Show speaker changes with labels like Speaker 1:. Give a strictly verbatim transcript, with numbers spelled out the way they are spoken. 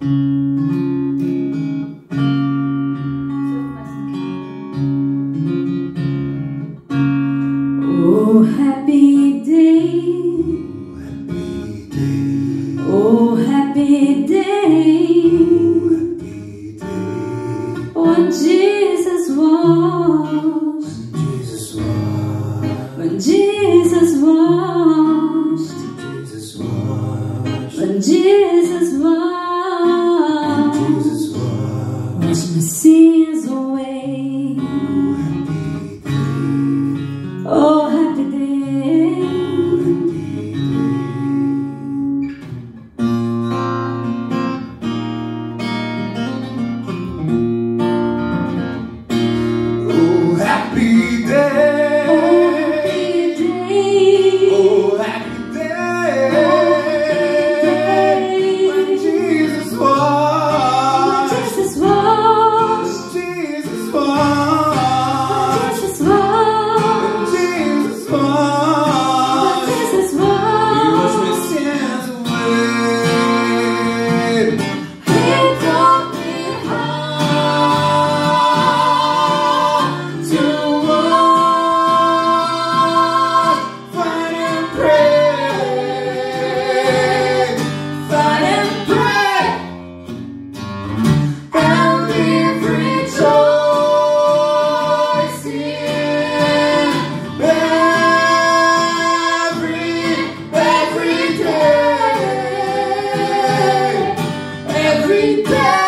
Speaker 1: Oh, happy day. Oh, happy day. When Jesus washed. When Jesus washed. When Jesus washed. Washed my sins away. Oh, happy day.
Speaker 2: Oh, happy day.
Speaker 1: Oh, happy day.
Speaker 2: Oh, happy day. When Jesus washed.
Speaker 1: When Jesus washed.
Speaker 2: Jesus washed.
Speaker 1: Jesus washed.
Speaker 2: Jesus washed.
Speaker 1: Jesus
Speaker 2: He
Speaker 1: washed.
Speaker 2: washed my sins away.
Speaker 1: He brought me home to
Speaker 2: Walk, fight and pray, fight and pray, and live rejoicing every, every day, every day.